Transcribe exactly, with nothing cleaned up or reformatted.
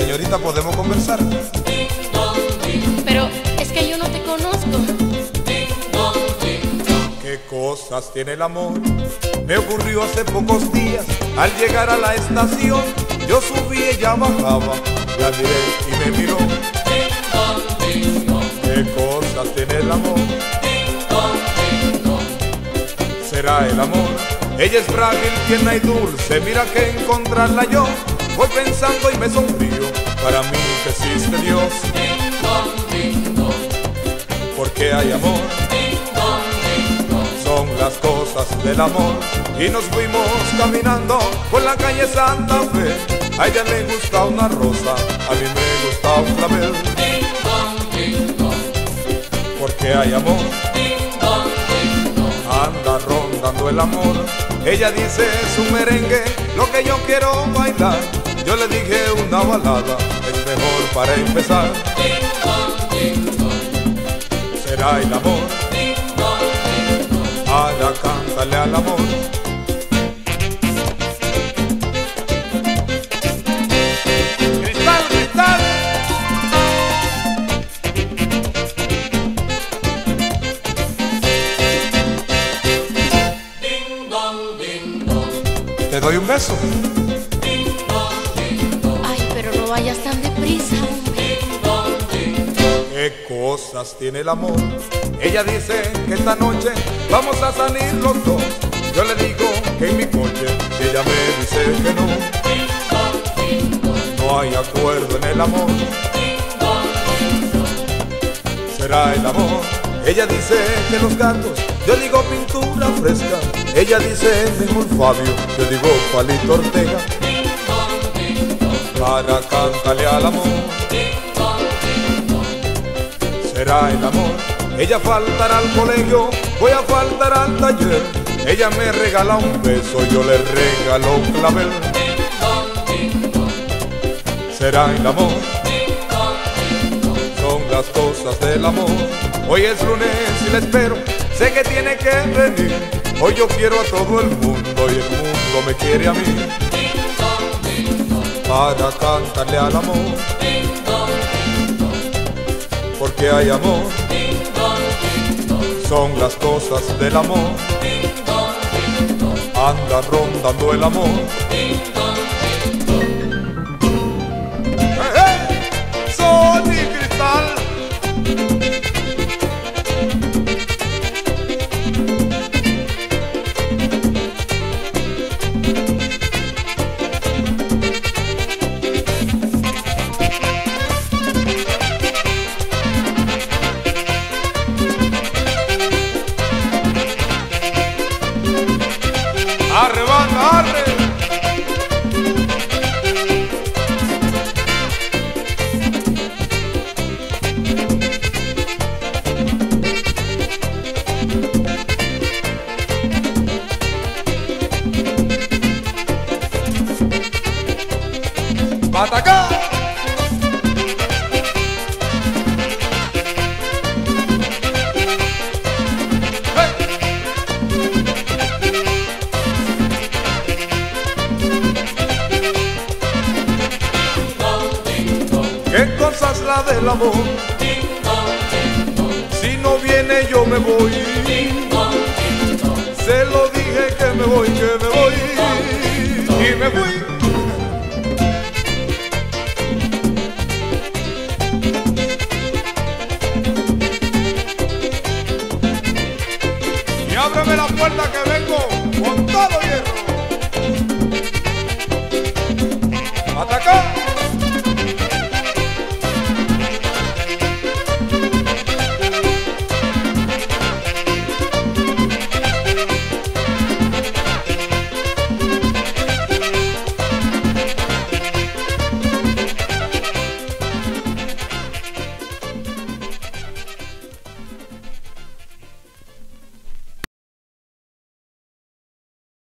señorita, podemos conversar. Pero es que yo no te conozco. ¿Qué cosas tiene el amor? Me ocurrió hace pocos días. Al llegar a la estación, yo subí, ella bajaba. La miré y me miró. ¿Qué cosas tiene el amor? ¿Será el amor? Ella es frágil, tierna y dulce. Mira que encontrarla yo voy pensando y me sonrío. Para mí que existe Dios. Porque hay amor. Son las cosas del amor. Y nos fuimos caminando por la calle Santa Fe. A ella le gusta una rosa, a mí me gusta un clavel. Porque hay amor. Anda rondando el amor. Ella dice es un merengue, lo que yo quiero bailar. Yo le dije una balada, es mejor para empezar. Será el amor. Ahora cántale al amor. Cristal, cristal. Te doy un beso. Ay, pero no vayas tan deprisa, hombre. ¿Qué cosas tiene el amor? Ella dice que esta noche vamos a salir los dos. Yo le digo que en mi coche, y ella me dice que no. No hay acuerdo en el amor. ¿Será el amor? Ella dice que los gatos, yo digo pintura fresca. Ella dice mejor Fabio, yo digo Palito Ortega. Para cantarle al amor. Será el amor. Ella faltará al colegio, voy a faltar al taller. Ella me regala un beso, yo le regalo un clavel. Será el amor. Son las cosas del amor. Hoy es lunes y la espero, sé que tiene que venir. Hoy yo quiero a todo el mundo y el mundo me quiere a mí. Para cantarle al amor. Porque hay amor. Son las cosas del amor. Anda rondando el amor. ¡Hey, hey! Sol y cristal. Arre, banda, arre. ¡Batacá! ¿Qué cosas la del amor? Si no viene yo me voy. Se lo dije que me voy, que me voy. Y me fui.